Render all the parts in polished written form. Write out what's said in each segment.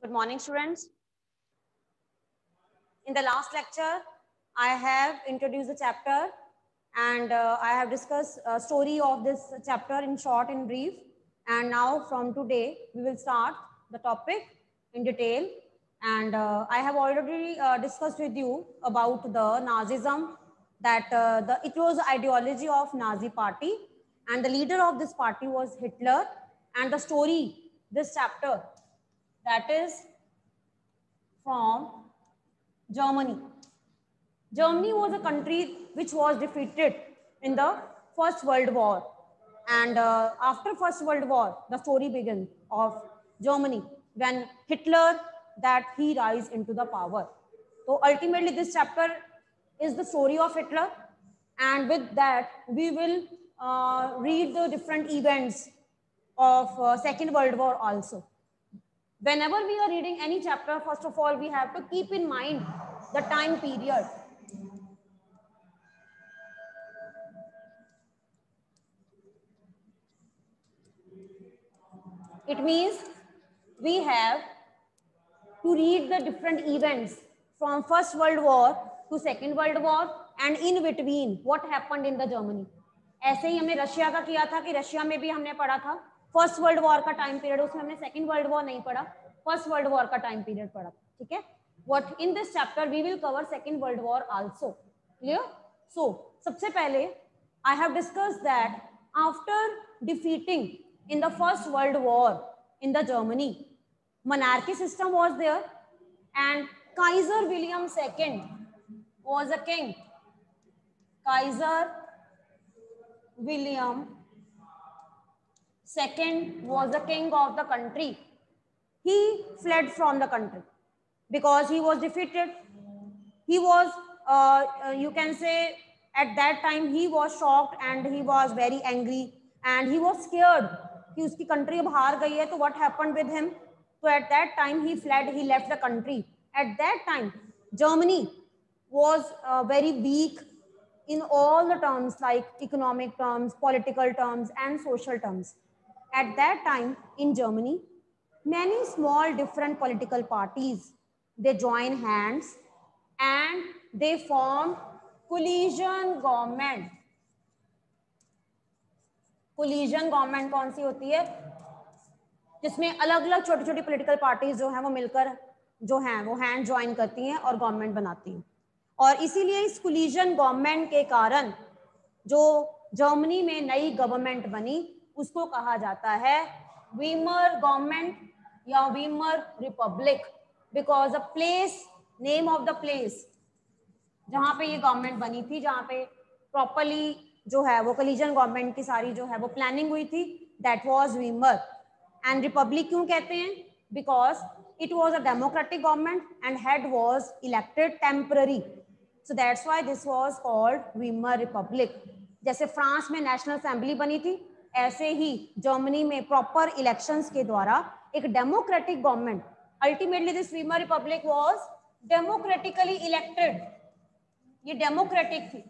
Good morning, students. In the last lecture, I have introduced the chapter and I have discussed a story of this chapter in short and brief. And now from today, we will start the topic in detail. And I have already discussed with you about the Nazism, that it was ideology of Nazi party, and the leader of this party was Hitler. And the story, this chapter, that is from Germany. Germany was a country which was defeated in the First World War. And after First World War, the story begins of Germany when Hitler, that he rise into the power. So ultimately this chapter is the story of Hitler. And with that, we will read the different events of Second World War also. Whenever we are reading any chapter, first of all, we have to keep in mind the time period. It means we have to read the different events from First World War to Second World War and in between what happened in the Germany. ऐसे ही हमने Russia का किया था कि Russia में भी हमने पढ़ा था फर्स्ट वर्ल्ड वॉर का टाइम पीरियड, उसमें हमने सेकंड वर्ल्ड वॉर नहीं पढ़ा, फर्स्ट वर्ल्ड वॉर का टाइम पीरियड पढ़ा. ठीक है. What in this chapter we will cover Second World War also. Clear? So सबसे पहले I have discussed that after defeating in the First World War in the Germany, monarchy system was there and Kaiser William II was a king. Kaiser William II was the king of the country. He fled from the country because he was defeated. He was, you can say, at that time he was shocked and he was very angry and he was scared कि उसकी country अब हार गई है. तो what happened with him? So at that time he fled, he left the country. At that time Germany was very weak in all the terms, like economic terms, political terms and social terms. At that time in Germany, many small different political parties, they join hands and they form coalition government. Coalition government कौन सी होती है? जिसमें अलग अलग छोटी छोटी political parties जो हैं वो मिलकर जो हैं वो हैंड ज्वाइन करती हैं और गवर्नमेंट बनाती हैं. और इसीलिए इस कोलिजन गवर्नमेंट के कारण जो जर्मनी में नई गवर्नमेंट बनी उसको कहा जाता है वीमर गवर्नमेंट या Weimar republic, because the place, name of the place जहां पे ये गवर्नमेंट बनी थी, जहां पे प्रॉपरली जो है वो कोलिजन गवर्नमेंट की सारी जो है वो प्लानिंग हुई थी, that was Weimar. And republic क्यों कहते हैं? Because it was a democratic government and head was elected temporary, so that's why this was called Weimar republic. जैसे फ्रांस में नेशनल असेंबली बनी थी, ऐसे ही जर्मनी में प्रॉपर इलेक्शंस के द्वारा एक democratic government, ultimately this Weimar republic was democratically elected. ये डेमोक्रेटिक थी,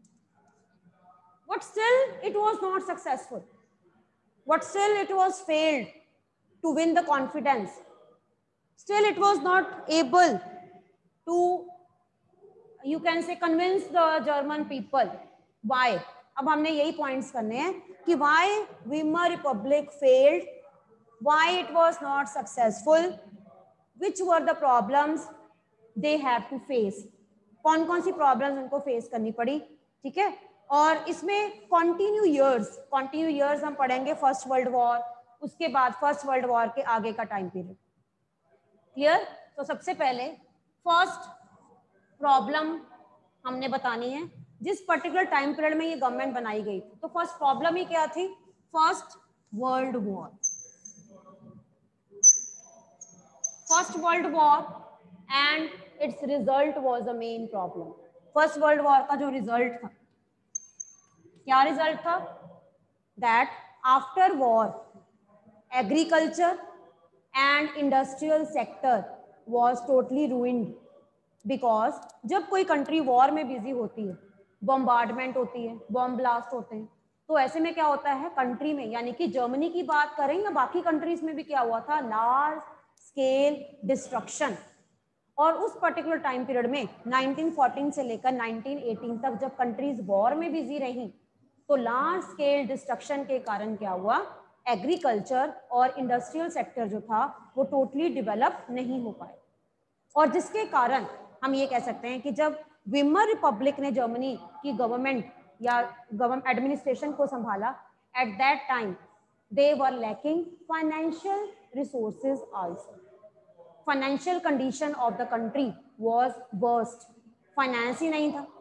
but still it was not successful, but still it was failed to win the confidence, still it was not able to, you can say, convince the German people. Why? अब हमने यही points करने हैं कि why Weimar Republic failed, why it was not successful, which were the problems they have to face, कौन कौन सी problems उनको face करनी पड़ी. ठीक है. और इसमें कंटिन्यू ईयर्स हम पढ़ेंगे फर्स्ट वर्ल्ड वॉर, उसके बाद फर्स्ट वर्ल्ड वॉर के आगे का टाइम पीरियड. क्लियर? तो सबसे पहले फर्स्ट प्रॉब्लम हमने बतानी है जिस पर्टिकुलर टाइम पीरियड में ये गवर्नमेंट बनाई गई थी. तो फर्स्ट प्रॉब्लम ही क्या थी? First world war. First world war and it's result was a main problem. First world war का जो रिजल्ट था, क्या रिजल्ट था? That after war agriculture and industrial sector was totally ruined. Because जब कोई कंट्री वॉर में busy होती है, बॉम्बार्डमेंट होती है, बॉम्ब ब्लास्ट होते हैं, तो ऐसे में क्या होता है कंट्री में, यानी कि जर्मनी की बात करें या बाकी कंट्रीज में भी क्या हुआ था, लार्ज स्केल डिस्ट्रक्शन। और उस पर्टिकुलर टाइम पीरियड में 1914 से लेकर 1918 तक जब कंट्रीज वॉर में बिजी रही, तो लार्ज स्केल डिस्ट्रक्शन के कारण क्या हुआ, एग्रीकल्चर और इंडस्ट्रियल सेक्टर जो था वो टोटली डेवलप नहीं हो पाए। और जिसके कारण हम ये कह सकते हैं कि जब वीमर रिपब्लिक ने जर्मनी की गवर्नमेंट या गवर्नमेंट एडमिनिस्ट्रेशन को संभाला, at that time they were lacking financial resources also. Financial condition of the country was worst, finance ही नहीं था।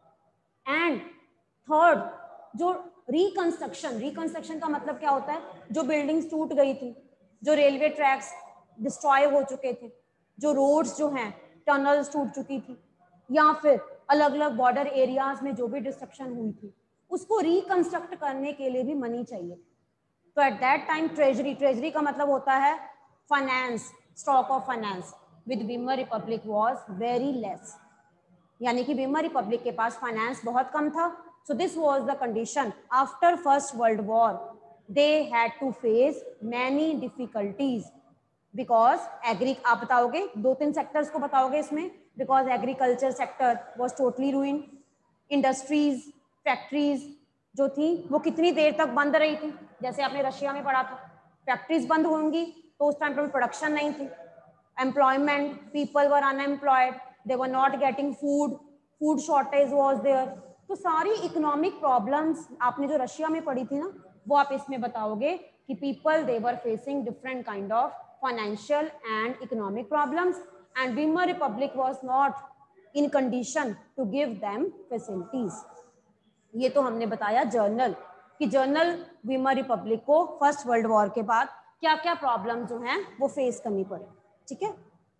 एंड थर्ड, जो रिकंस्ट्रक्शन का मतलब क्या होता है, जो बिल्डिंग्स टूट गई थी, जो रेलवे ट्रैक्स डिस्ट्रॉय हो चुके थे, जो रोड्स जो हैं टनल्स टूट चुकी थी, या फिर अलग अलग बॉर्डर एरियाज में जो भी डिस्ट्रक्शन हुई थी, उसको रिकंस्ट्रक्ट करने के लिए भी मनी चाहिए। तो एट दैट टाइम ट्रेजरी का मतलब होता है finance, stock of finance with Weimar republic was very less, यानी कि वीमर रिपब्लिक के पास फाइनेंस बहुत कम था। So this was the condition after first world war, they had to face many difficulties because आप बताओगे 2-3 सेक्टर्स को बताओगे इसमें, because agriculture sector was totally ruined, industries factories जो थी वो कितनी देर तक बंद रही थी, जैसे आपने रशिया में पढ़ा था, फैक्ट्रीज बंद होंगी तो उस टाइम पर प्रोडक्शन नहीं थी, employment, people were unemployed, they were not getting food shortage was there. तो सारी इकोनॉमिक प्रॉब्लम्स आपने जो रशिया में पढ़ी थी ना, वो आप इसमें बताओगे कि people they were facing different kind of financial and economic problems and Weimar republic was not in condition to give them facilities. ये तो हमने बताया जर्नल, कि जर्नल वीमर रिपब्लिक को फर्स्ट वर्ल्ड वॉर के बाद क्या क्या प्रॉब्लम जो हैं वो फेस करनी पड़े। ठीक है,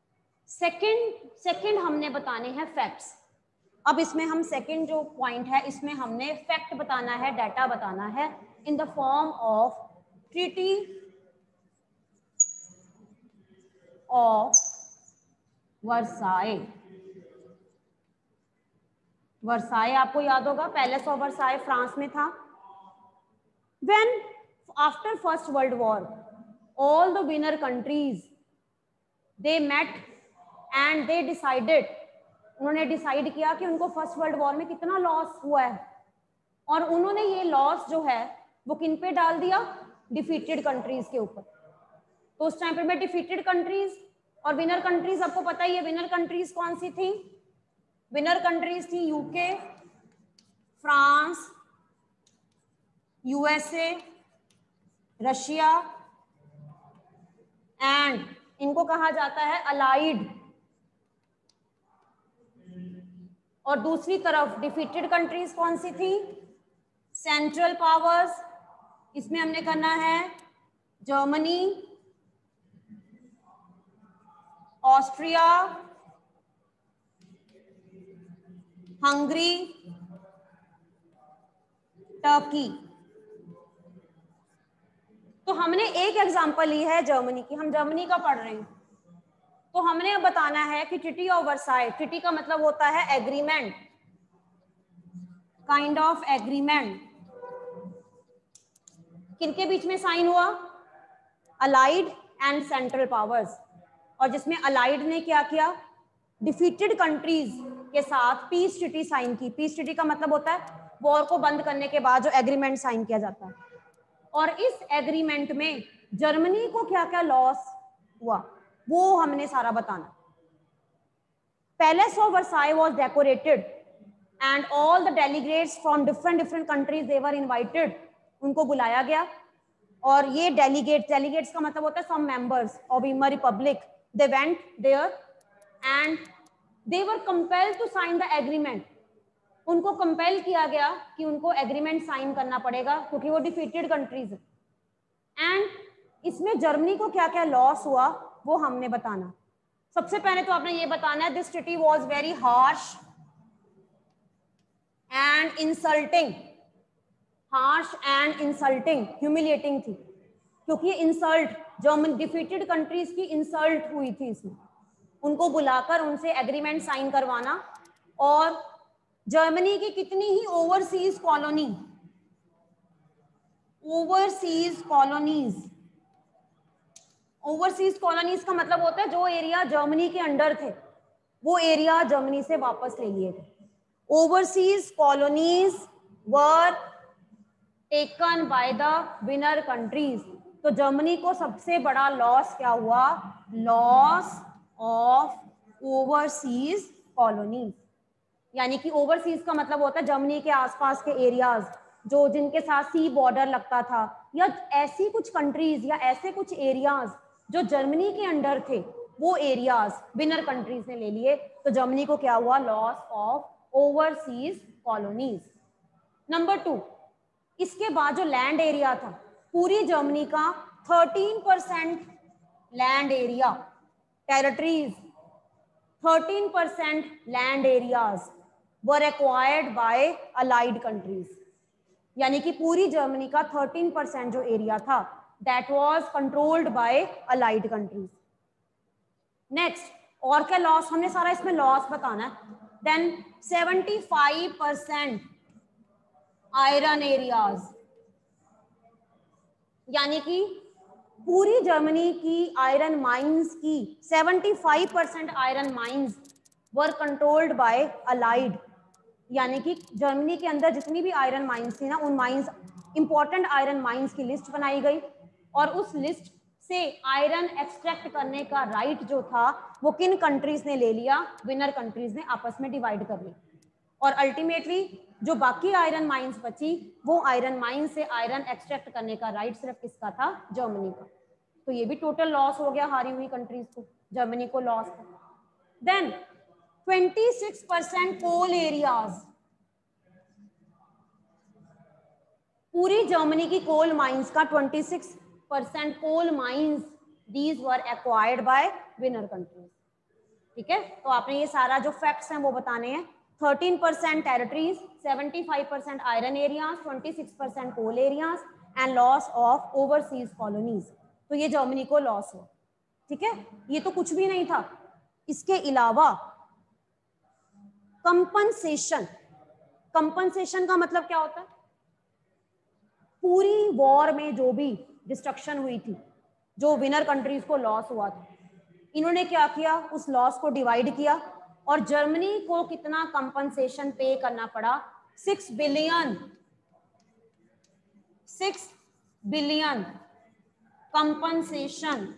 सेकंड हमने बताने हैं फैक्ट्स। अब इसमें हम सेकंड जो पॉइंट है इसमें हमने फैक्ट बताना है, डाटा बताना है in the form of treaty of Versailles. Versailles आपको याद होगा, पैलेस ऑफ वर्साई फ्रांस में था। When after First World War, all the winner countries they met and they decided, उन्होंने डिसाइड किया कि उनको फर्स्ट वर्ल्ड वॉर में कितना लॉस हुआ है, और उन्होंने ये लॉस जो है वो किन पे डाल दिया, डिफीटेड कंट्रीज के ऊपर। तो उस टाइम पे में डिफीटेड कंट्रीज और विनर कंट्रीज आपको पता ही है, विनर कंट्रीज कौन सी थी, विनर कंट्रीज थी UK, France, USA, Russia, and इनको कहा जाता है अलाइड। और दूसरी तरफ डिफीटेड कंट्रीज कौन सी थी, सेंट्रल पावर्स। इसमें हमने करना है जर्मनी, ऑस्ट्रिया, हंगरी, टर्की। तो हमने एक एग्जांपल ली है जर्मनी की, हम जर्मनी का पढ़ रहे हैं, तो हमने अब बताना है कि ट्रीटी ऑफ वर्साई, ट्रीटी का मतलब होता है एग्रीमेंट, काइंड ऑफ एग्रीमेंट, किनके बीच में साइन हुआ, अलाइड एंड सेंट्रल पावर्स। और जिसमें अलाइड ने क्या किया, डिफीटेड कंट्रीज के साथ पीस ट्रीटी साइन की। पीस ट्रीटी का मतलब होता है वॉर को बंद करने के बाद जो एग्रीमेंट साइन किया जाता है। और इस एग्रीमेंट में जर्मनी को क्या क्या लॉस हुआ वो हमने सारा बताना। Palace of Versailles was decorated and all the delegates from different countries they were invited, उनको बुलाया गया। और ये डेलीगेट्स का मतलब होता है some members of Weimar republic, they went there and they were compelled to sign the agreement. उनको कंपेल किया गया कि उनको एग्रीमेंट साइन करना पड़ेगा क्योंकि वो डिफीटेड कंट्रीज है। एंड इसमें जर्मनी को क्या क्या लॉस हुआ वो हमने बताना। सबसे पहले तो आपने ये बताना है this treaty was very harsh and insulting, harsh and insulting, humiliating थी, क्योंकि इंसल्ट, जर्मन डिफीटेड कंट्रीज की इंसल्ट हुई थी इसमें, उनको बुलाकर उनसे एग्रीमेंट साइन करवाना। और जर्मनी की कितनी ही ओवरसीज कॉलोनीज ओवरसीज कॉलोनीज का मतलब होता है जो एरिया जर्मनी के अंडर थे वो एरिया जर्मनी से वापस ले लिए गए. Overseas colonies were taken by the winner countries. तो जर्मनी को सबसे बड़ा लॉस क्या हुआ? Loss of overseas colonies. यानी कि ओवरसीज का मतलब होता है जर्मनी के आसपास के एरियाज जो जिनके साथ सी बॉर्डर लगता था, या ऐसी कुछ कंट्रीज या ऐसे कुछ एरियाज जो जर्मनी के अंडर थे वो एरियाज विनर कंट्रीज ने ले लिए. तो जर्मनी को क्या हुआ? Loss of overseas colonies. Number 2, इसके बाद जो लैंड एरिया था पूरी जर्मनी का 13% land area, territories 13% land areas were acquired by allied countries. यानी कि पूरी जर्मनी का 13% जो एरिया था that was controlled by allied countries. Next, और क्या लॉस? हमने सारा इसमें लॉस बताना है. देन 75% आयरन एरियाज, यानी कि पूरी जर्मनी की आयरन माइंस की 75% iron mines were controlled by allied. यानी कि जर्मनी के अंदर जितनी भी आयरन माइंस थी ना, उन माइंस, इंपॉर्टेंट आयरन माइंस की लिस्ट बनाई गई और उस लिस्ट से आयरन एक्सट्रैक्ट करने का राइट जो था वो किन कंट्रीज ने ले लिया? विनर कंट्रीज ने आपस में डिवाइड कर लिया. और अल्टीमेटली जो बाकी आयरन माइंस बची वो आयरन माइंस से आयरन एक्सट्रैक्ट करने का राइट सिर्फ किसका था? जर्मनी का. तो ये भी टोटल लॉस हो गया हारी हुई कंट्रीज को, जर्मनी को लॉस. देन 26% कोल एरियाज, पूरी जर्मनी की कोल माइंस का 26% coal mines these were acquired by winner countries. ठीक है, तो आपने ये सारा जो फैक्ट्स हैं वो बताने हैं. 13% territories, 75% iron areas, 26% coal areas and loss of overseas colonies. तो ये जर्मनी को लॉस हुआ. ठीक है, ये तो कुछ भी नहीं था. इसके अलावा कंपनसेशन. कंपनसेशन का मतलब क्या होता है? पूरी वॉर में जो भी डिस्ट्रक्शन हुई थी, जो विनर कंट्रीज को लॉस हुआ था, इन्होंने क्या किया? उस लॉस को डिवाइड किया और जर्मनी को कितना कंपनसेशन पे करना पड़ा? 6 billion compensation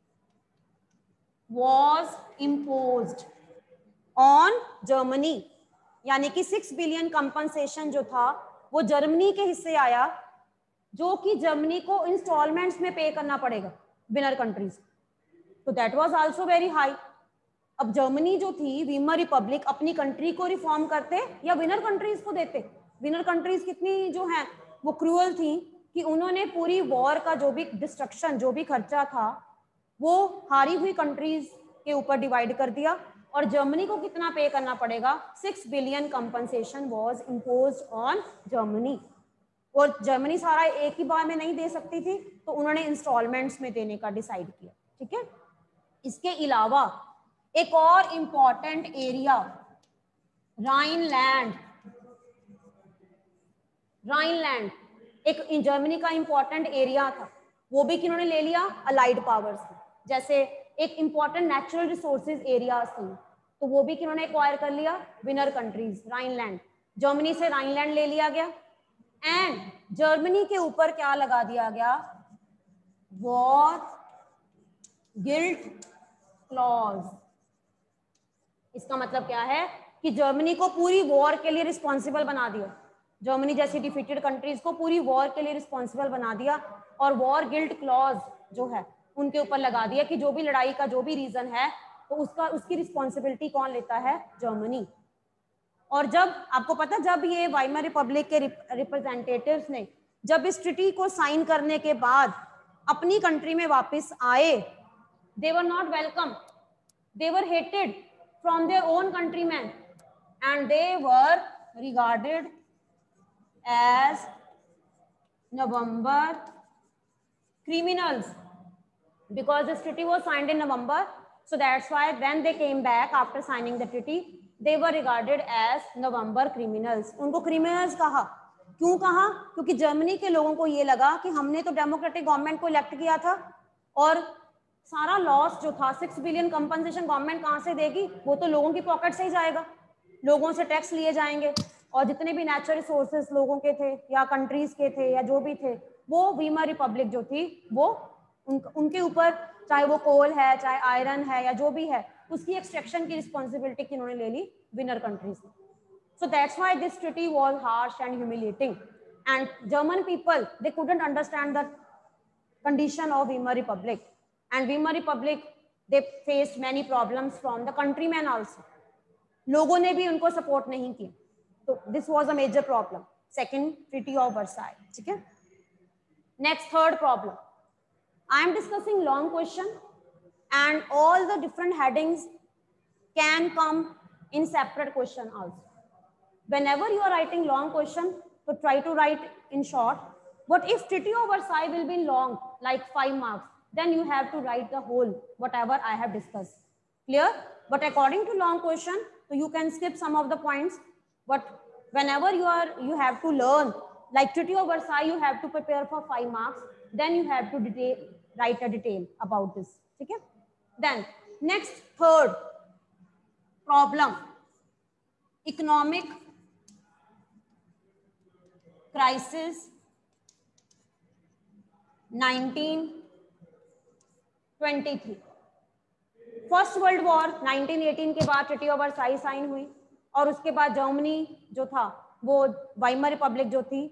was imposed on Germany. यानी कि 6 बिलियन कंपनसेशन जो था वो जर्मनी के हिस्से आया, जो कि जर्मनी को इंस्टॉलमेंट्स में पे करना पड़ेगा विनर कंट्रीज. तो that was also very high. अब जर्मनी जो थी, वीमर रिपब्लिक, अपनी कंट्री को रिफॉर्म करते या विनर कंट्रीज को देते? विनर कंट्रीज कितनी जो है वो क्रूअल थी कि उन्होंने पूरी वॉर का जो भी डिस्ट्रक्शन, जो भी खर्चा था वो हारी हुई कंट्रीज के ऊपर डिवाइड कर दिया और जर्मनी को कितना पे करना पड़ेगा? 6 billion compensation was imposed on Germany. और जर्मनी सारा एक ही बार में नहीं दे सकती थी, तो उन्होंने इंस्टॉलमेंट्स में देने का डिसाइड किया. ठीक है, इसके अलावा एक और इंपॉर्टेंट एरिया राइनलैंड. राइनलैंड एक जर्मनी का इंपॉर्टेंट एरिया था, वो भी किन्होंने ले लिया? Allied powers. जैसे एक इंपॉर्टेंट नेचुरल रिसोर्सेज एरियाज थी, तो वो भी किन्होंने एक्वायर कर लिया? Winner countries. राइनलैंड, जर्मनी से राइनलैंड ले लिया गया एंड जर्मनी के ऊपर क्या लगा दिया गया? War guilt clause. इसका मतलब क्या है कि जर्मनी को पूरी वॉर के लिए रिस्पॉन्सिबल बना दिया. जर्मनी जैसी डिफीटेड कंट्रीज को पूरी वॉर के लिए रिस्पॉन्सिबल बना दिया और वॉर गिल्ट क्लॉज जो है उनके ऊपर लगा दिया कि जो भी लड़ाई का जो भी रीजन है तो उसकी रिस्पॉन्सिबिलिटी कौन लेता है? जर्मनी. और जब आपको पता, जब ये वाइमर रिपब्लिक के रिप्रेजेंटेटिव्स ने जब इस ट्रीटी को साइन करने के बाद अपनी कंट्री में वापस आए, they were not welcome, they were hated from their own countryman and they were regarded as November criminals because this treaty was signed in November. So that's why when they came back after signing the treaty, they were regarded as November criminals. उनको criminals कहा. क्यों कहा? क्योंकि Germany के लोगों को ये लगा कि हमने तो डेमोक्रेटिक गवर्नमेंट को इलेक्ट किया था और सारा लॉस जो था 6 बिलियन कंपनसेशन गवर्नमेंट कहाँ से देगी? वो तो लोगों की पॉकेट से ही जाएगा, लोगों से टैक्स लिए जाएंगे, और जितने भी नेचुरल रिसोर्सेज लोगों के थे या कंट्रीज के थे या जो भी थे, वो वीमर रिपब्लिक जो थी वो उनके ऊपर, चाहे वो कोल है, चाहे आयरन है या जो भी है, उसकी एक्सट्रैक्शन की रिस्पॉन्सिबिलिटी किन्होंने ले ली? विनर कंट्रीज ने. So that's why this treaty was harsh and humiliating, and German people, they couldn't understand the condition of Weimar Republic, and Weimar Republic, they faced many problems from the countrymen also. लोगों ने भी उनको support नहीं किया, तो this was a major problem. Second Treaty of Versailles. ठीक है. Next, third problem. I am discussing long question, and all the different headings can come in separate question also. Whenever you are writing long question, so try to write in short. But if Treaty of Versailles will be long, like 5 marks, then you have to write the whole, whatever I have discussed. Clear? But according to long question, so you can skip some of the points. But whenever you have to learn, like Treaty of Versailles, you have to prepare for 5 marks. Then you have to write a detail about this. Okay? Then next, third problem, economic crisis 1923. First world war 1918 के बाद treaty of Versailles sign हुई, और उसके बाद Germany जो था वो Weimar Republic जो थी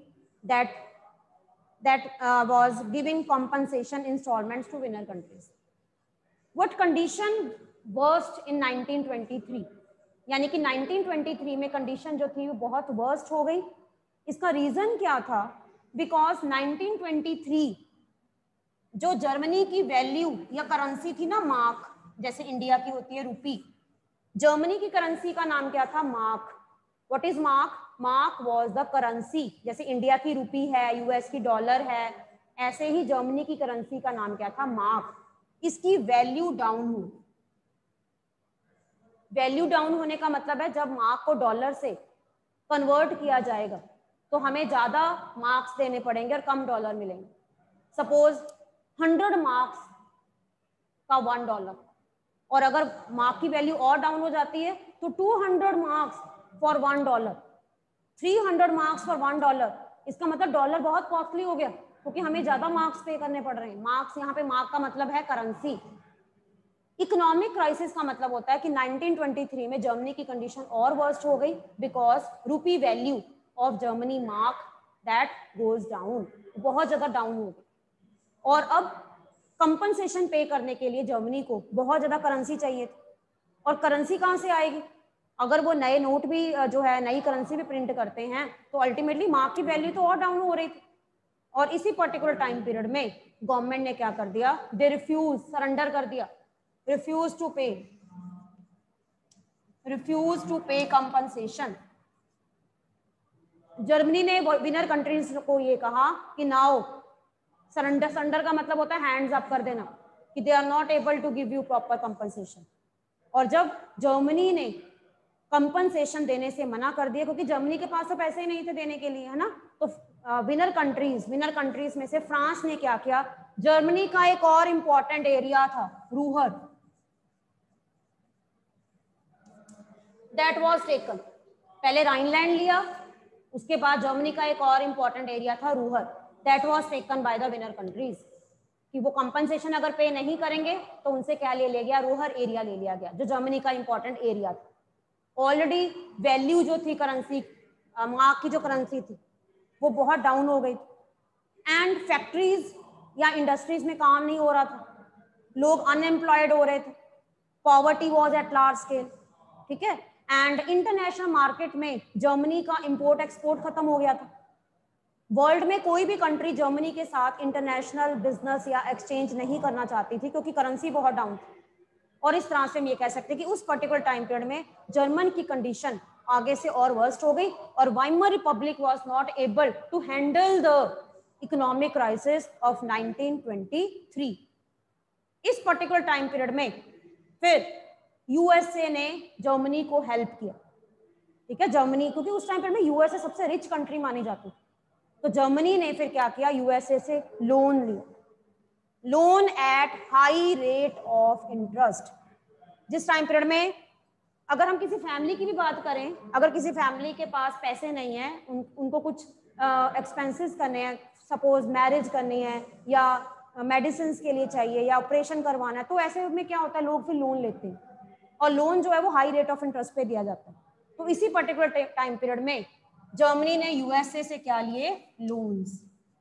that was giving compensation installments to winner countries. What condition worst in 1923? यानी कि 1923 में कंडीशन जो थी वो बहुत वर्स्ट हो गई. इसका रीजन क्या था? बिकॉज 1923 जो जर्मनी की वैल्यू या करेंसी थी ना, मार्क, जैसे इंडिया की होती है रुपी, जर्मनी की करेंसी का नाम क्या था? Mark. What is mark? Mark was the currency. जैसे इंडिया की रुपी है, यूएस की डॉलर है, ऐसे ही जर्मनी की करेंसी का नाम क्या था? मार्क. इसकी वैल्यू डाउन हुई. वैल्यू डाउन होने का मतलब है जब मार्क को डॉलर से कन्वर्ट किया जाएगा तो हमें ज्यादा मार्क्स देने पड़ेंगे और कम डॉलर मिलेंगे. सपोज 100 मार्क्स का $1, और अगर मार्क की वैल्यू और डाउन हो जाती है तो 200 मार्क्स फॉर $1, 300 मार्क्स फॉर $1. इसका मतलब डॉलर बहुत कॉस्टली हो गया क्योंकि हमें ज्यादा मार्क्स पे करने पड़ रहे हैं. मार्क्स, यहाँ पे मार्क का मतलब है करेंसी. इकोनॉमिक क्राइसिस का मतलब होता है कि 1923 में जर्मनी की कंडीशन और वर्स्ट हो गई because rupee value of Germany mark that goes down, बहुत ज्यादा डाउन हो गई. और अब कंपनसेशन पे करने के लिए जर्मनी को बहुत ज्यादा करेंसी चाहिए थी, और करेंसी कहाँ से आएगी? अगर वो नए नोट भी जो है नई करेंसी भी प्रिंट करते हैं तो अल्टीमेटली मार्क की वैल्यू तो और डाउन हो रही थी. और इसी पर्टिकुलर टाइम पीरियड में गवर्नमेंट ने क्या कर दिया? दे रिफ्यूज, सरेंडर कर दिया, refuse to pay compensation. Germany ने विनर कंट्रीज को ये कहा कि नाउ सरेंडर का मतलब होता है हैंड्स अप कर देना, कि they are not able to give you proper compensation. और जब जर्मनी ने कंपनसेशन देने से मना कर दिया क्योंकि जर्मनी के पास तो पैसे ही नहीं थे देने के लिए, है ना, तो विनर कंट्रीज में से फ्रांस ने क्या किया? जर्मनी का एक और इंपॉर्टेंट एरिया था रूहर, दैट वाज टेकन. पहले राइनलैंड लिया, उसके बाद जर्मनी का एक और इंपॉर्टेंट एरिया था Ruhr, that was taken by the winner countries. कि वो कंपनसेशन अगर पे नहीं करेंगे तो उनसे क्या ले लिया गया? रूहर एरिया ले लिया गया, जो जर्मनी का इंपॉर्टेंट एरिया था. ऑलरेडी वैल्यू जो थी करेंसी, मार्क की जो करेंसी थी वो बहुत डाउन हो गई, एंड फैक्ट्रीज या इंडस्ट्रीज में काम नहीं हो रहा था, लोग अनएम्प्लॉयड हो रहे थे, poverty was at large scale. ठीक है. एंड इंटरनेशनल मार्केट में जर्मनी का इंपोर्ट एक्सपोर्ट खत्म हो गया था. वर्ल्ड में कोई भी कंट्री जर्मनी के साथ इंटरनेशनल बिजनेस या एक्सचेंज नहीं करना चाहती थी क्योंकि करेंसी बहुत डाउन थी. और इस तरह से हम ये कह सकते हैं कि उस पर्टिकुलर टाइम पीरियड में जर्मन की कंडीशन आगे से और वर्स्ट हो गई, और Weimar republic was not able to handle the economic crisis of 1923. इस पर्टिकुलर टाइम पीरियड में फिर यूएसए ने जर्मनी को हेल्प किया. ठीक है. जर्मनी, क्योंकि उस टाइम पीरियड में यूएसए सबसे रिच कंट्री मानी जाती, तो जर्मनी ने फिर क्या किया? यूएसए से लोन लिया. Loan at high rate of interest. जिस टाइम पीरियड में, अगर हम किसी फैमिली की भी बात करें, अगर किसी फैमिली के पास पैसे नहीं है, उनको कुछ एक्सपेंसेस करने हैं, सपोज मैरिज करनी है या मेडिसिन के लिए चाहिए या ऑपरेशन करवाना है, तो ऐसे में क्या होता है, लोग फिर लोन लेते हैं और लोन जो है वो हाई रेट ऑफ इंटरेस्ट पे दिया जाता है। तो इसी पर्टिकुलर टाइम पीरियड में जर्मनी ने यूएसए से क्या लिए, loans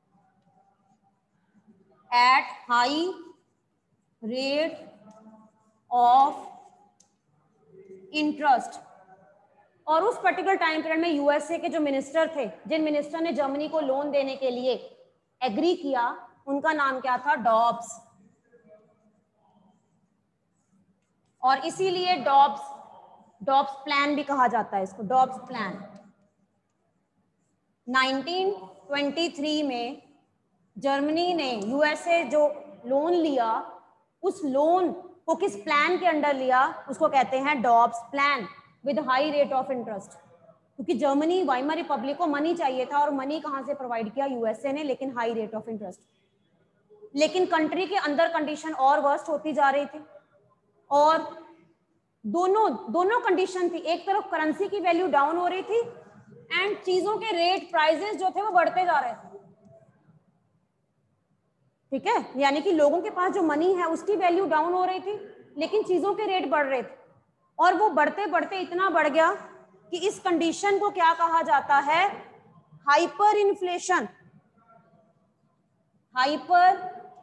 at high rate of interest. और उस पर्टिकुलर टाइम पीरियड में यूएसए के जो मिनिस्टर थे, जिन मिनिस्टर ने जर्मनी को लोन देने के लिए एग्री किया, उनका नाम क्या था, डॉब्स। और इसीलिए डॉब्स प्लान भी कहा जाता है इसको, डॉब्स प्लान। 1923 में जर्मनी ने यूएसए जो लोन लिया, उस लोन को किस प्लान के अंडर लिया, उसको कहते हैं Dawes plan with high rate of interest. क्योंकि जर्मनी, वाइमर रिपब्लिक को मनी चाहिए था, और मनी कहां से प्रोवाइड किया, यूएसए ने, लेकिन हाई रेट ऑफ इंटरेस्ट। लेकिन कंट्री के अंदर कंडीशन और वर्स्ट होती जा रही थी, और दोनों कंडीशन थी। एक तरफ करेंसी की वैल्यू डाउन हो रही थी एंड चीजों के रेट, प्राइजेस जो थे वो बढ़ते जा रहे थे। ठीक है, यानी कि लोगों के पास जो मनी है उसकी वैल्यू डाउन हो रही थी, लेकिन चीजों के रेट बढ़ रहे थे, और वो बढ़ते बढ़ते इतना बढ़ गया कि इस कंडीशन को क्या कहा जाता है, hyper inflation. Hyper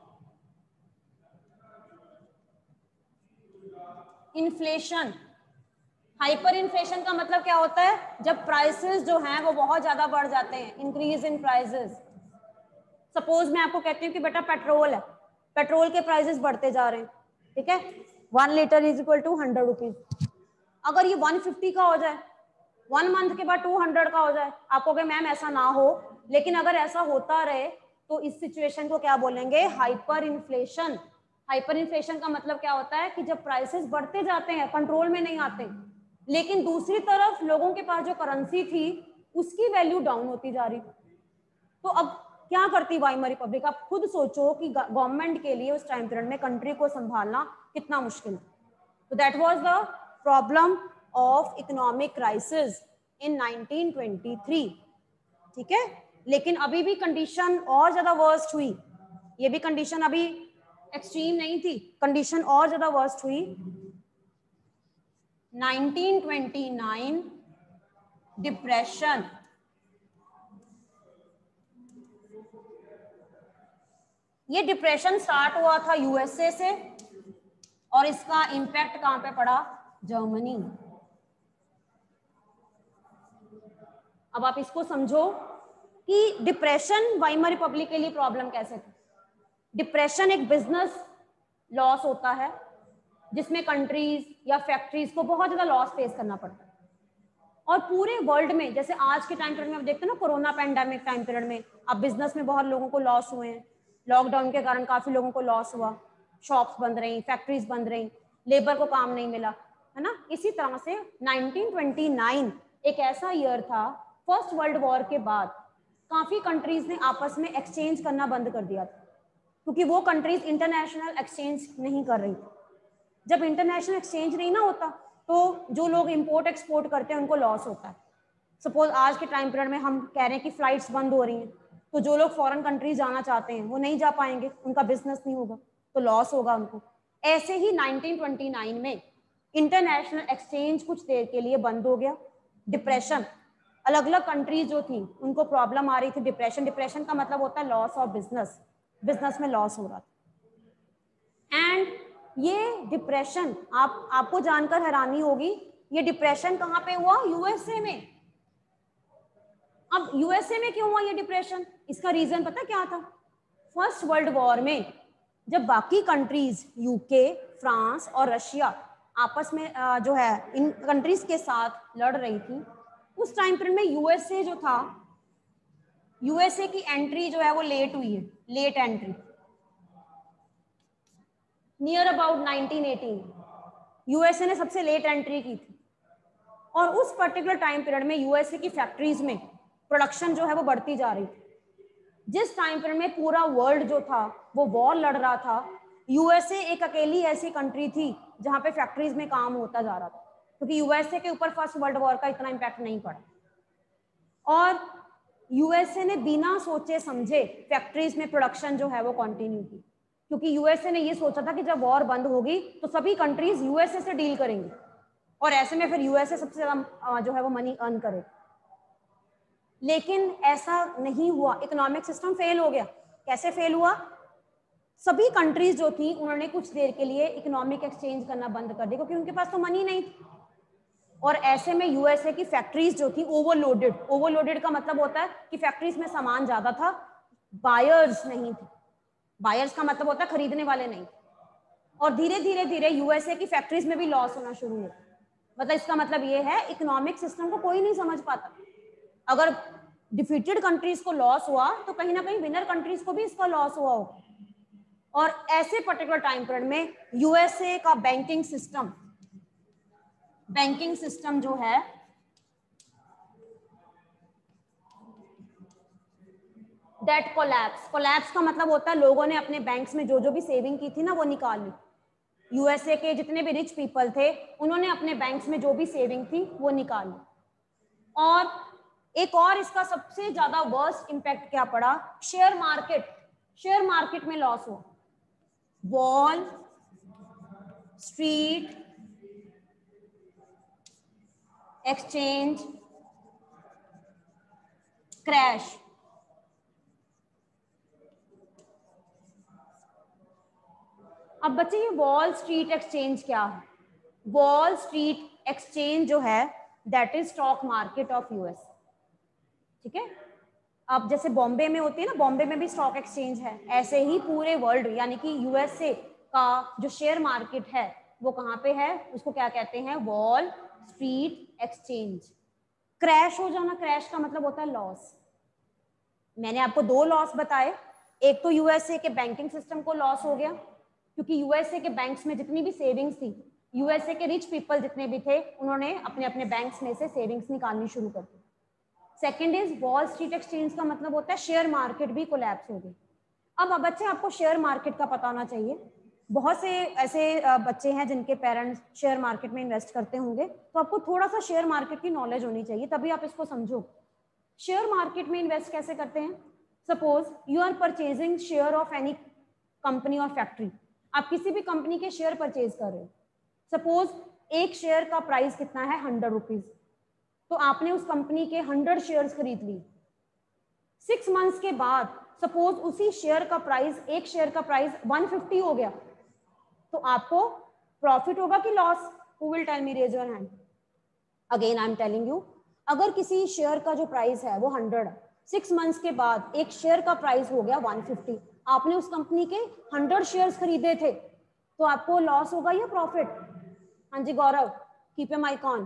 inflation. Hyper inflation का मतलब क्या होता है, जब प्राइसेस जो हैं वो बहुत ज्यादा बढ़ जाते हैं, इंक्रीज इन प्राइसेस। सपोज मैं आपको कहती हूँ कि बेटा पेट्रोल है, पेट्रोल के प्राइसेस बढ़ते जा रहे हैं, ठीक है, 1 litre is equal to 100 rupees. अगर ये 150 का हो जाए, 1 मंथ के बाद 200 का हो जाए, आप कहोगे मैम ऐसा ना हो, लेकिन अगर ऐसा होता रहे तो इस सिचुएशन को क्या बोलेंगे, हाइपर इन्फ्लेशन। हाइपर इन्फ्लेशन का मतलब क्या होता है कि जब प्राइसेस बढ़ते जाते हैं, कंट्रोल में नहीं आते, लेकिन दूसरी तरफ लोगों के पास जो करेंसी थी उसकी वैल्यू डाउन होती जा रही। तो अब क्या करती वाइमर रिपब्लिक, आप खुद सोचो कि गवर्नमेंट के लिए उस टाइम पीरियड में कंट्री को संभालना कितना मुश्किल। तो that was the problem of economic crisis in 1923। ठीक है, लेकिन अभी भी कंडीशन और ज्यादा वर्स्ट हुई। ये भी कंडीशन अभी एक्सट्रीम नहीं थी, कंडीशन और ज्यादा वर्स्ट हुई। 1929 डिप्रेशन। ये डिप्रेशन स्टार्ट हुआ था यूएसए से, और इसका इंपैक्ट कहां पे पड़ा, जर्मनी। अब आप इसको समझो कि डिप्रेशन वाइमर रिपब्लिक के लिए प्रॉब्लम कैसे थी। डिप्रेशन एक बिजनेस लॉस होता है जिसमें कंट्रीज या फैक्ट्रीज को बहुत ज्यादा लॉस फेस करना पड़ता है, और पूरे वर्ल्ड में, जैसे आज के टाइम पीरियड में आप देखते हैं ना, कोरोना पैंडेमिक टाइम पीरियड में अब बिजनेस में बहुत लोगों को लॉस हुए हैं, लॉकडाउन के कारण काफी लोगों को लॉस हुआ, शॉप्स बंद रही, फैक्ट्रीज बंद रही, लेबर को काम नहीं मिला, है ना। इसी तरह से 1929 एक ऐसा ईयर था, फर्स्ट वर्ल्ड वॉर के बाद काफी कंट्रीज ने आपस में एक्सचेंज करना बंद कर दिया था, क्योंकि वो कंट्रीज इंटरनेशनल एक्सचेंज नहीं कर रही थी। जब इंटरनेशनल एक्सचेंज नहीं ना होता तो जो लोग इंपोर्ट एक्सपोर्ट करते हैं उनको लॉस होता है। सपोज आज के टाइम पीरियड में हम कह रहे हैं कि फ्लाइट्स बंद हो रही हैं, तो जो लोग फॉरेन कंट्रीज जाना चाहते हैं वो नहीं जा पाएंगे, उनका बिजनेस नहीं होगा, तो लॉस होगा उनको। ऐसे ही 1929 में इंटरनेशनल एक्सचेंज कुछ देर के लिए बंद हो गया। डिप्रेशन, अलग अलग कंट्रीज जो थी उनको प्रॉब्लम आ रही थी, डिप्रेशन का मतलब होता है लॉस ऑफ बिजनेस, बिजनेस में लॉस हो रहा था। एंड ये डिप्रेशन, आपको जानकर हैरानी होगी, ये डिप्रेशन कहां पे हुआ, यूएसए में। अब यूएसए में क्यों हुआ ये डिप्रेशन, इसका रीजन पता क्या था, फर्स्ट वर्ल्ड वॉर में जब बाकी कंट्रीज यूके, फ्रांस और रशिया आपस में जो है इन कंट्रीज के साथ लड़ रही थी, उस टाइम पीरियड में यूएसए जो था, यूएसए की एंट्री जो है वो लेट हुई है, late entry, near about 1918 USA ने सबसे लेट एंट्री की थी। और उस पर्टिकुलर टाइम पीरियड में यूएसए की फैक्ट्रीज में प्रोडक्शन जो है वो बढ़ती जा रही थी। जिस टाइम पीरियड में पूरा वर्ल्ड जो था वो वॉर लड़ रहा था, यूएसए एक अकेली ऐसी कंट्री थी जहां पे फैक्ट्रीज में काम होता जा रहा था, क्योंकि यूएसए के ऊपर फर्स्ट वर्ल्ड वॉर का इतना इम्पैक्ट नहीं पड़ा। और यूएसए ने बिना सोचे समझे फैक्ट्रीज में प्रोडक्शन जो है वो कंटिन्यू की, क्योंकि यूएसए ने ये सोचा था कि जब वॉर बंद होगी तो सभी कंट्रीज यूएसए से डील करेंगी और ऐसे में फिर यूएसए सबसे ज्यादा जो है वो मनी अर्न करे। लेकिन ऐसा नहीं हुआ, इकोनॉमिक सिस्टम फेल हो गया। कैसे फेल हुआ? सभी कंट्रीज जो थी उन्होंने कुछ देर के लिए इकोनॉमिक एक्सचेंज करना बंद कर दिया, क्योंकि उनके पास तो मनी नहीं थी। और ऐसे में यूएसए की फैक्ट्रीज जो थी ओवरलोडेड का मतलब होता है कि फैक्ट्रीज में सामान ज्यादा था, बायर्स नहीं थे। बायर्स का मतलब होता है खरीदने वाले नहीं थे। और धीरे धीरे धीरे यूएसए की फैक्ट्रीज में भी लॉस होना शुरू हुआ। मतलब इसका मतलब ये है इकोनॉमिक सिस्टम को कोई नहीं समझ पाता। अगर डिफीटेड कंट्रीज को लॉस हुआ तो कहीं ना कहीं विनर कंट्रीज को भी इसका लॉस हुआ होगा। और ऐसे पर्टिकुलर टाइम पीरियड में यूएसए का बैंकिंग सिस्टम जो है डेट कोलैप्स का मतलब होता है लोगों ने अपने बैंक्स में जो जो भी सेविंग की थी ना वो निकाल ली। यूएसए के जितने भी रिच पीपल थे उन्होंने अपने बैंक्स में जो भी सेविंग थी वो निकाल ली। और एक और इसका सबसे ज्यादा वर्स्ट इंपैक्ट क्या पड़ा? शेयर मार्केट में लॉस हुआ। Wall Street exchange crash. अब बच्चे ये वॉल स्ट्रीट एक्सचेंज क्या है? वॉल स्ट्रीट एक्सचेंज जो है that is stock market of US. ठीक है, अब जैसे बॉम्बे में होती है ना, बॉम्बे में भी स्टॉक एक्सचेंज है, ऐसे ही पूरे वर्ल्ड यानी कि यूएसए का जो शेयर मार्केट है वो कहाँ पे है? उसको क्या कहते हैं? Wall Street exchange. क्रैश हो जाना, क्रैश का मतलब होता है लॉस। मैंने आपको दो लॉस बताए, एक तो यूएसए के बैंकिंग सिस्टम को लॉस हो गया क्योंकि यूएसए के बैंक्स में जितनी भी सेविंग्स थी, यूएसए के रिच पीपल जितने भी थे उन्होंने अपने अपने बैंक्स में से सेविंग्स निकालनी शुरू कर दी। Second is Wall Street exchange का मतलब होता है शेयर मार्केट भी कोलैप्स हो गई। अब बच्चे आपको शेयर मार्केट का पता होना चाहिए। बहुत से ऐसे बच्चे हैं जिनके पेरेंट्स शेयर मार्केट में इन्वेस्ट करते होंगे, तो आपको थोड़ा सा शेयर मार्केट की नॉलेज होनी चाहिए, तभी आप इसको समझो। शेयर मार्केट में इन्वेस्ट कैसे करते हैं? Suppose you are purchasing share of any company और फैक्ट्री। आप किसी भी कंपनी के शेयर परचेज कर रहे हो। सपोज एक शेयर का प्राइस कितना है? 100 रुपीज। तो आपने उस कंपनी के 100 शेयर्स खरीद लिए। 6 मंथ्स के बाद सपोज उसी शेयर का प्राइस, एक शेयर का प्राइस 150 हो गया, तो आपको प्रॉफिट होगा कि loss? Who will tell me? Raise your hand. Again I am telling you, अगर किसी शेयर का जो प्राइस है वो 100 है, 6 मंथ्स के बाद एक शेयर का प्राइस हो गया 150, आपने उस कंपनी के 100 शेयर्स खरीदे थे, तो आपको लॉस होगा या प्रॉफिट? हाँ जी Gaurav, keep your mic on.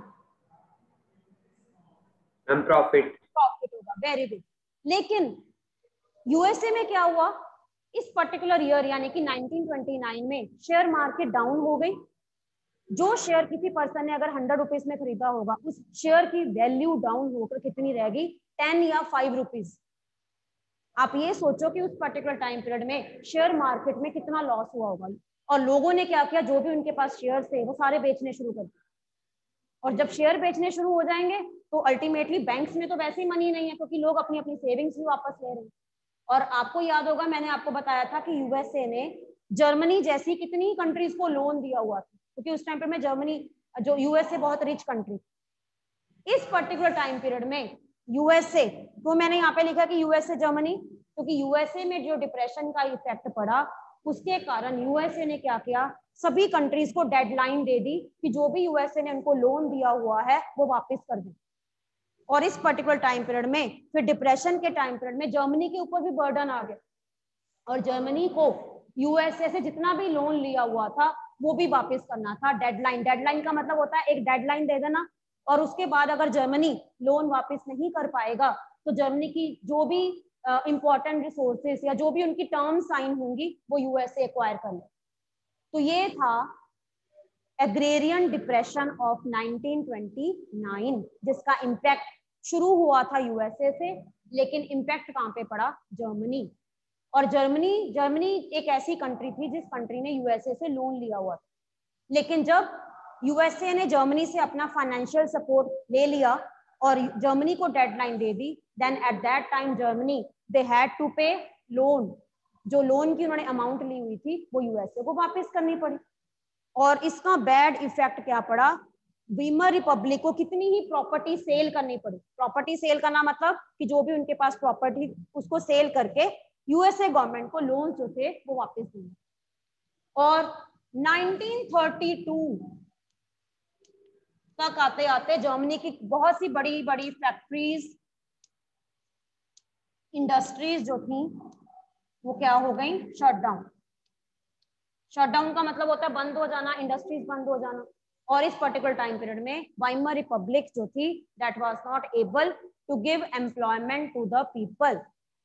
Profit होगा, वेरी गुड। लेकिन यूएसए में क्या हुआ? इस पर्टिकुलर ईयर यानी कि 1929 में शेयर मार्केट डाउन हो गई। जो शेयर किसी पर्सन ने अगर 100 रुपीज में खरीदा होगा, उस शेयर की वैल्यू डाउन होकर कितनी रह गई? 10 या 5 रुपीज। आप ये सोचो कि उस पर्टिकुलर टाइम पीरियड में शेयर मार्केट में कितना लॉस हुआ होगा। और लोगों ने क्या किया? जो भी उनके पास शेयर थे वो सारे बेचने शुरू कर दिए। और जब शेयर बेचने शुरू हो जाएंगे तो अल्टीमेटली बैंक्स में तो वैसे ही मनी नहीं है, क्योंकि लोग अपनी अपनी सेविंग्स भी वापस ले रहे हैं। और आपको याद होगा, मैंने आपको बताया था कि यूएसए ने जर्मनी जैसी कितनी कंट्रीज को लोन दिया हुआ था, क्योंकि उस टाइम पे में जर्मनी, जो यूएसए बहुत रिच कंट्री। इस पर्टिकुलर टाइम पीरियड में यूएसए, तो मैंने यहाँ पे लिखा कि यूएसए जर्मनी, क्योंकि यूएसए में जो डिप्रेशन का इफेक्ट पड़ा उसके कारण यूएसए ने क्या किया? सभी कंट्रीज को डेडलाइन दे दी कि जो भी यूएसए ने उनको लोन दिया हुआ है वो वापस कर दें। और इस पर्टिकुलर टाइम पीरियड में फिर डिप्रेशन के टाइम पीरियड में जर्मनी के ऊपर भी बर्डन आ गया और जर्मनी को यूएसए से जितना भी लोन लिया हुआ था वो भी वापस करना था। डेडलाइन का मतलब होता है एक डेडलाइन दे देना, और उसके बाद अगर जर्मनी लोन वापस नहीं कर पाएगा तो जर्मनी की जो भी इंपॉर्टेंट रिसोर्सेस या जो भी उनकी टर्म साइन होंगी वो यूएसए एक्वायर कर ले। तो ये था एग्रेरियन डिप्रेशन ऑफ 1929, जिसका इम्पैक्ट शुरू हुआ था यूएसए से, लेकिन इम्पैक्ट कहाँ पे पड़ा? जर्मनी। और जर्मनी एक ऐसी कंट्री थी जिस कंट्री ने यूएसए से लोन लिया हुआ था। लेकिन जब यूएसए ने जर्मनी से अपना फाइनेंशियल सपोर्ट ले लिया और जर्मनी को डेडलाइन दे दी, then at that time Germany they had to pay loan. जो लोन की उन्होंने अमाउंट ली हुई थी वो यूएसए को वापस करनी पड़ी। और इसका बैड इफेक्ट क्या पड़ा? वीमर रिपब्लिक को कितनी ही प्रॉपर्टी सेल करनी पड़ी। प्रॉपर्टी सेल करना मतलब कि जो भी उनके पास प्रॉपर्टी उसको सेल करके यूएसए गवर्नमेंट को लोन जो थे वो वापस दिए। और 1932 तक आते आते जर्मनी की बहुत सी बड़ी बड़ी फैक्ट्रीज, इंडस्ट्रीज जो थी वो क्या हो गई? शटडाउन। शटडाउन का मतलब होता है बंद हो जाना, इंडस्ट्रीज बंद हो जाना। और इस पर्टिकुलर टाइम पीरियड में वाइमर रिपब्लिक जो थी that was not able to give employment to the people.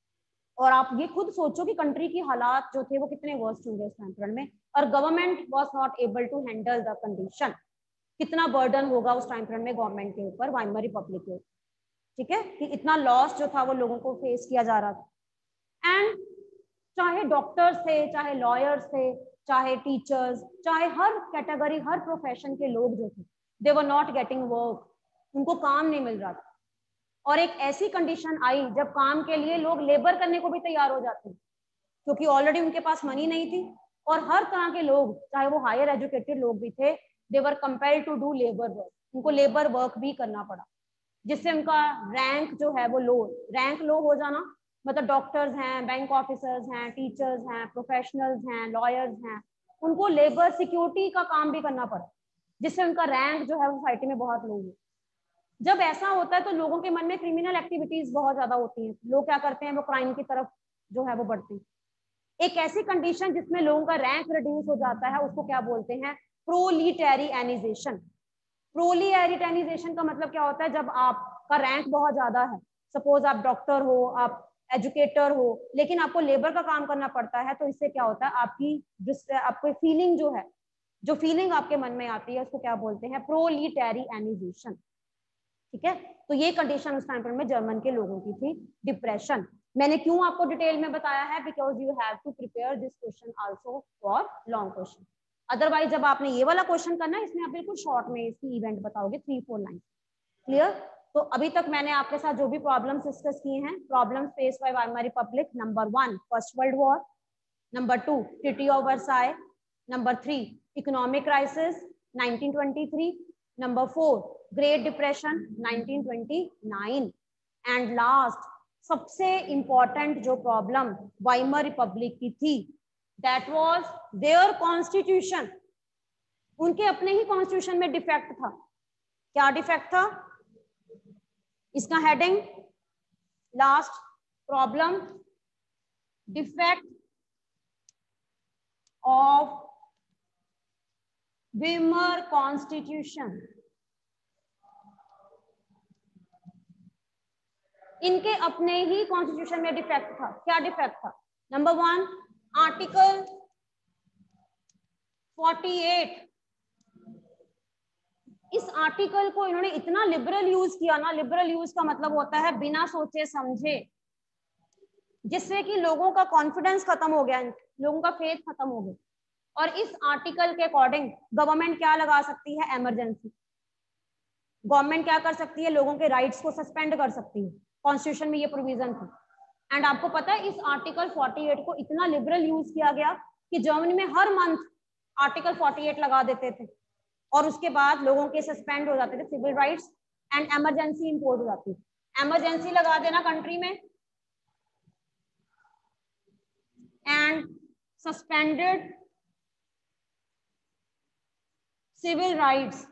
और आप ये खुद सोचो कि कंट्री की हालात जो थे वो कितने वर्स्ट होंगे उस टाइम पीरियड में, और government was not able to handle the condition. कितना बर्डन होगा उस टाइम पीरियड में गवर्नमेंट के ऊपर, वाइमर रिपब्लिक के ऊपर, ठीक है, कि इतना लॉस जो था वो लोगों को फेस किया जा रहा था। एंड चाहे डॉक्टर्स थे, चाहे लॉयर्स थे, चाहे टीचर्स, चाहे हर कैटेगरी, हर प्रोफेशन के लोग जो थे, they were not getting work, उनको काम नहीं मिल रहा था। और एक ऐसी कंडीशन आई जब काम के लिए लोग लेबर करने को भी तैयार हो जाते हैं, क्योंकि ऑलरेडी उनके पास मनी नहीं थी। और हर तरह के लोग, चाहे वो हायर एजुकेटेड लोग भी थे, they were compelled to do labour work, उनको लेबर वर्क भी करना पड़ा, जिससे उनका रैंक जो है वो लो, रैंक लो हो जाना मतलब डॉक्टर्स हैं, बैंक ऑफिसर्स हैं, टीचर्स हैं, प्रोफेशनल्स हैं, लॉयर्स हैं, उनको लेबर सिक्योरिटी का काम भी करना पड़ा, जिससे उनका रैंक जो है सोसाइटी में बहुत लो है। जब ऐसा होता है तो लोगों के मन में क्रिमिनल एक्टिविटीज बहुत ज्यादा होती हैं, लोग क्या करते हैं, वो क्राइम की तरफ जो है वो बढ़ते हैं। एक ऐसी कंडीशन जिसमें लोगों का रैंक रिड्यूस हो जाता है उसको क्या बोलते हैं? प्रोलिटेरियनाइजेशन। प्रोलिटेरियनाइजेशन का मतलब क्या होता है? जब आपका रैंक बहुत ज्यादा है, सपोज आप डॉक्टर हो, आप एजुकेटर हो, लेकिन आपको लेबर का काम करना पड़ता है, तो इससे क्या होता है, आपकी फीलिंग जो है, जो फीलिंग आपके मन में आती है उसको क्या बोलते हैं? प्रोलिटेरियनाइजेशन, ठीक है। तो ये कंडीशन उस टाइम पर में जर्मन के लोगों की थी। डिप्रेशन मैंने क्यों आपको डिटेल में बताया है? Because you have to prepare this question also for long question. Otherwise जब आपने ये वाला क्वेश्चन करना है, इसमें आप बिल्कुल शॉर्ट में इसकी इवेंट बताओगे, 3-4 लाइन। क्लियर? तो अभी तक मैंने आपके साथ जो भी प्रॉब्लम्स डिस्कस किए हैं, problems face by Weimar Republic, number 1 first world war, number 2 treaty of Versailles, number 3 economic crisis 1923, number 4 great depression 1929, and last सबसे इंपॉर्टेंट जो प्रॉब्लम वाइमर रिपब्लिक की थी, दैट वाज देयर कॉन्स्टिट्यूशन। उनके अपने ही constitution में defect था। क्या defect था? इसका heading last problem, defect of Weimar constitution. इनके अपने ही कॉन्स्टिट्यूशन में डिफेक्ट था। क्या डिफेक्ट था? Number 1 article 48। इस आर्टिकल को इन्होंने इतना लिबरल यूज किया ना, लिबरल यूज का मतलब होता है बिना सोचे समझे, जिससे कि लोगों का कॉन्फिडेंस खत्म हो गया, लोगों का फेथ खत्म हो गया। और इस आर्टिकल के अकॉर्डिंग गवर्नमेंट क्या लगा सकती है? इमरजेंसी। गवर्नमेंट क्या कर सकती है? लोगों के राइट्स को सस्पेंड कर सकती है। कॉन्स्टिट्यूशन में ये प्रोविजन थी। एंड आपको पता है इस आर्टिकल 48 को इतना लिबरल यूज किया गया कि जर्मनी में हर मंथ आर्टिकल 48 लगा देते थे, और उसके बाद लोगों के सस्पेंड हो जाते थे civil rights, and emergency impose हो जाती थी। इमरजेंसी लगा देना कंट्री में, and suspended civil rights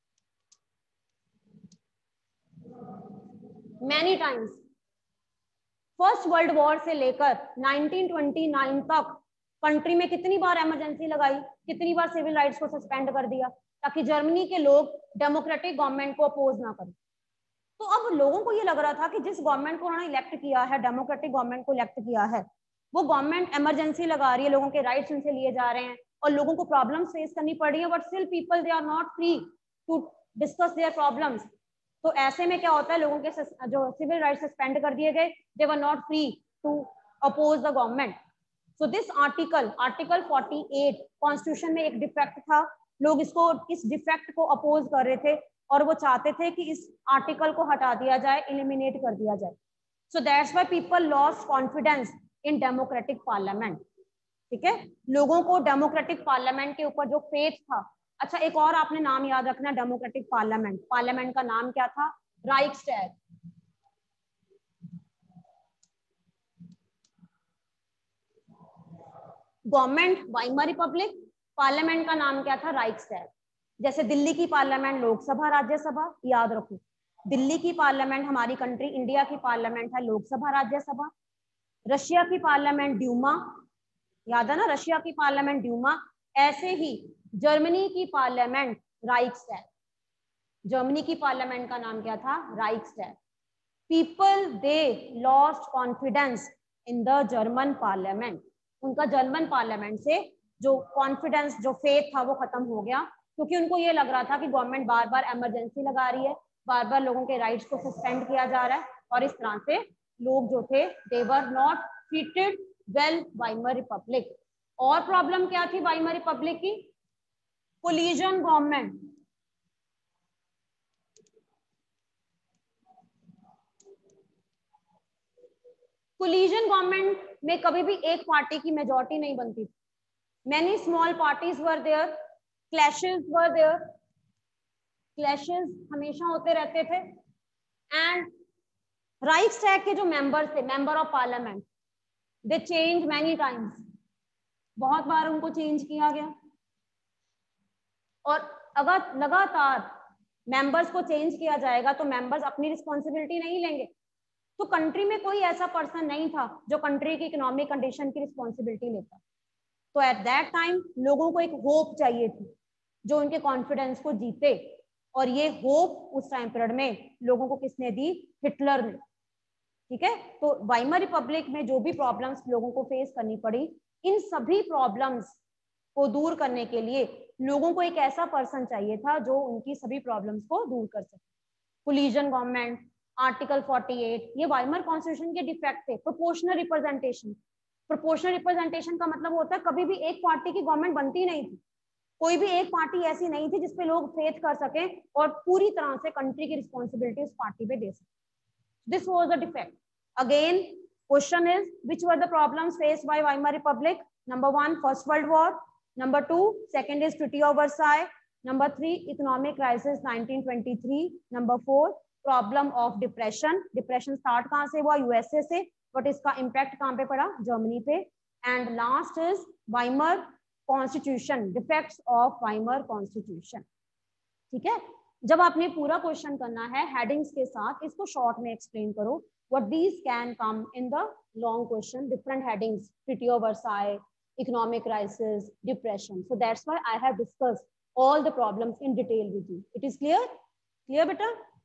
many times. First world war से लेकर 1929 तक कंट्री में कितनी बार इमरजेंसी लगाई, कितनी बार सिविल राइट्स को सस्पेंड कर दिया, ताकि जर्मनी के लोग डेमोक्रेटिक गवर्नमेंट को अपोज ना करें। तो अब लोगों को ये लग रहा था कि जिस गवर्नमेंट को उन्होंने इलेक्ट किया है, डेमोक्रेटिक गवर्नमेंट को इलेक्ट किया है, वो गवर्नमेंट इमरजेंसी लगा रही है, लोगों के राइट्स उनसे लिए जा रहे हैं और लोगों को प्रॉब्लम्स फेस करनी पड़ रही है, but still people they are not free to discuss their problems. तो ऐसे में क्या होता है, लोगों के जो सिविल राइट सस्पेंड कर दिए गए, they were not free to oppose the government. So this article 48 constitution में एक डिफेक्ट था, लोग इस डिफेक्ट को अपोज कर रहे थे और वो चाहते थे कि इस आर्टिकल को हटा दिया जाए, एलिमिनेट कर दिया जाए. So that's why people lost confidence in democratic parliament. ठीक है, लोगों को डेमोक्रेटिक पार्लियामेंट के ऊपर जो फेथ था. अच्छा, एक और आपने नाम याद रखना, डेमोक्रेटिक पार्लियामेंट. पार्लियामेंट का नाम क्या था? Reichstag. Government Weimar Republic, parliament का नाम क्या था? राइक्सटैग. जैसे दिल्ली की पार्लियामेंट लोकसभा राज्यसभा, याद रखो. दिल्ली की पार्लियामेंट, हमारी कंट्री इंडिया की पार्लियामेंट है लोकसभा राज्यसभा. रशिया की पार्लियामेंट ड्यूमा, याद है ना, रशिया की पार्लियामेंट ड्यूमा. ऐसे ही जर्मनी की पार्लियामेंट राइक्सटैग. जर्मनी की पार्लियामेंट का नाम क्या था? Reichstag. People they lost confidence in the German parliament. उनका जर्मन पार्लियामेंट से जो कॉन्फिडेंस, जो फेथ था, वो खत्म हो गया, क्योंकि उनको ये लग रहा था कि गवर्नमेंट बार बार इमरजेंसी लगा रही है, बार बार लोगों के राइट्स को सस्पेंड किया जा रहा है, और इस तरह से लोग जो थे, they were not treated well Weimar Republic. और प्रॉब्लम क्या थी वाइमर रिपब्लिक की? Coalition government. कोलिजन गवर्नमेंट में कभी भी एक पार्टी की मेजॉरिटी नहीं बनती थी. Many small parties were there, clashes were there, clashes हमेशा होते रहते थे. And राइक्सटैग के जो मेंबर्स थे, member of parliament, they change many times. बहुत बार उनको चेंज किया गया. और अगर लगातार मेंबर्स को चेंज किया जाएगा तो मेंबर्स अपनी रिस्पॉन्सिबिलिटी नहीं लेंगे. तो कंट्री में कोई ऐसा पर्सन नहीं था जो कंट्री की इकोनॉमिक कंडीशन की रिस्पॉन्सिबिलिटी लेता. तो एट दैट टाइम लोगों को एक होप चाहिए थी जो उनके कॉन्फिडेंस को जीते, और ये होप उस टाइम पीरियड में लोगों को किसने दी? हिटलर ने. ठीक है, तो वाइमर रिपब्लिक में जो भी प्रॉब्लम्स लोगों को फेस करनी पड़ी, इन सभी प्रॉब्लम्स को दूर करने के लिए लोगों को एक ऐसा पर्सन चाहिए था जो उनकी सभी प्रॉब्लम्स को दूर कर सके. कोलिजन गवर्नमेंट, आर्टिकल 48, ये वाइमर कॉन्स्टिट्यूशन के डिफेक्ट थे. Proportional representation. प्रोपोर्शनल रिप्रेजेंटेशन का मतलब होता है कभी भी एक पार्टी की गवर्नमेंट बनती नहीं थी, कोई भी एक पार्टी ऐसी नहीं थी जिसपे लोग फेथ कर सके और पूरी तरह से कंट्री की रिस्पॉन्सिबिलिटी उस पार्टी पे दे सके. This was the defect. Again question is, which were the problems faced by Weimar Republic? Number 1, first world war. Number 2, second is treaty of Versailles. Number 3, economic crisis 1923. Number 4, problem of depression. Depression start कहां से हुआ? USA से, but इसका impact कहां पे पड़ा? Germany पे. And last is Weimar constitution, defects of Weimar constitution. ठीक है, जब आपने पूरा क्वेश्चन करना है हेडिंग्स के साथ, इसको शॉर्ट में एक्सप्लेन करो. What these can come in the long question, different headings, treaty of Versailles, economic crisis, depression. So that's why I have discussed all the problems in detail with you. It is clear? Clear, beta?